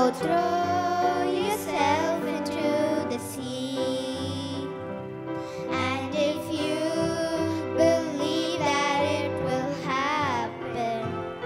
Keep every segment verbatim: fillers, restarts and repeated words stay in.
So throw yourself into the sea, and if you believe that it will happen,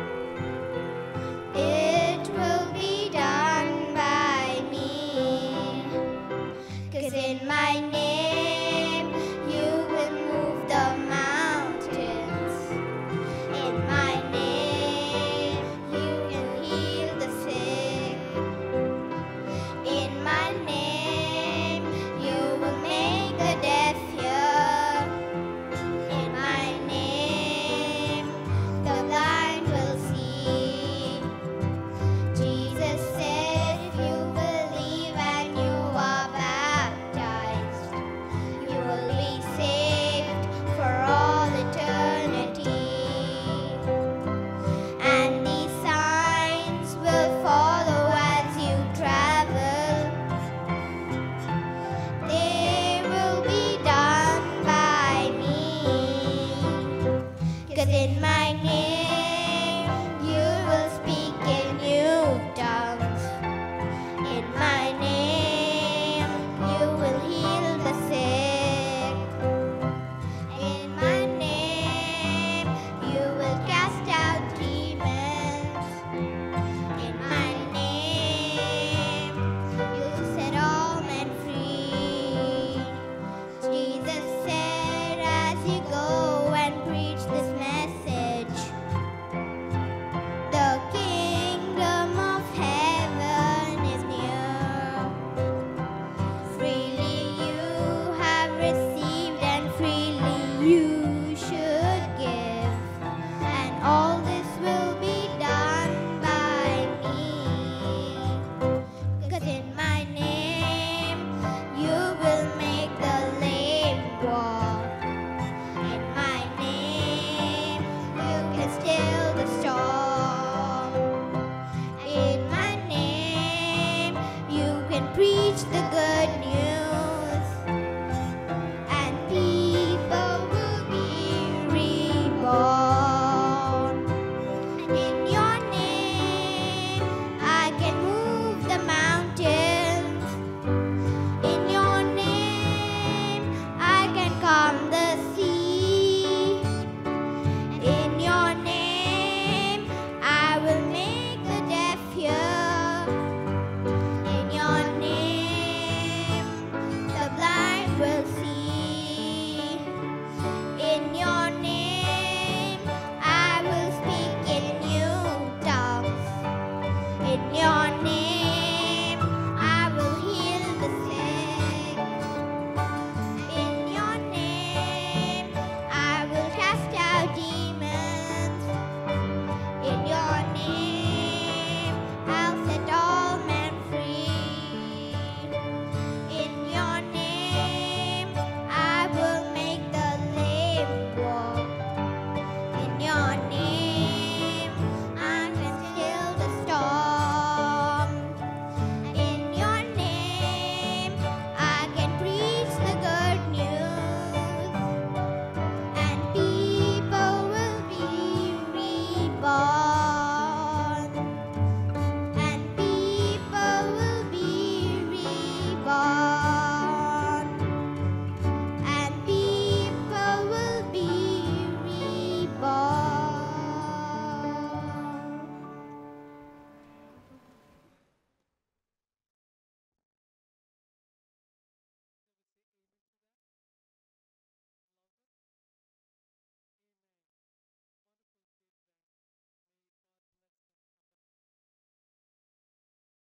it will be done by me. 'Cause in my name you will move the mountains. In my name you can heal the sick. In my name you will make the deaf hear. In my name the blind will see. Jesus said if you believe and you are baptized, you will be saved for all eternity. And these signs will follow as you travel. They will be done by me. 'Cause in my name you will speak in new tongues. In my name you will heal the sick. In my name you will cast out demons. In my name you will set all men free. Jesus said as you go and preach this message, the kingdom of heaven is near. Freely you have received and freely you should give. And all this will be done by me. 'Cause in my name you will make the lame walk. In my name you can still the storm. In my name you can preach the good